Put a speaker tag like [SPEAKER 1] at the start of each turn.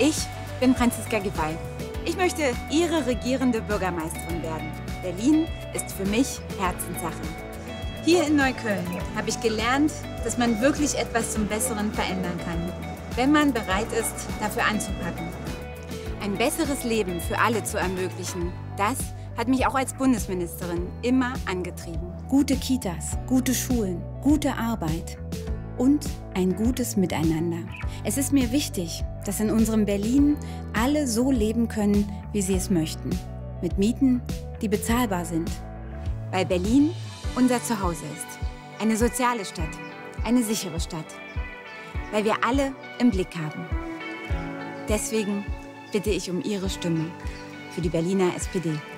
[SPEAKER 1] Ich bin Franziska Giffey. Ich möchte Ihre regierende Bürgermeisterin werden. Berlin ist für mich Herzenssache. Hier in Neukölln habe ich gelernt, dass man wirklich etwas zum Besseren verändern kann, wenn man bereit ist, dafür anzupacken. Ein besseres Leben für alle zu ermöglichen, das hat mich auch als Bundesministerin immer angetrieben.
[SPEAKER 2] Gute Kitas, gute Schulen, gute Arbeit und ein gutes Miteinander. Es ist mir wichtig, dass in unserem Berlin alle so leben können, wie sie es möchten. Mit Mieten, die bezahlbar sind.
[SPEAKER 1] Weil Berlin unser Zuhause ist. Eine soziale Stadt, eine sichere Stadt. Weil wir alle im Blick haben. Deswegen bitte ich um Ihre Stimme für die Berliner SPD.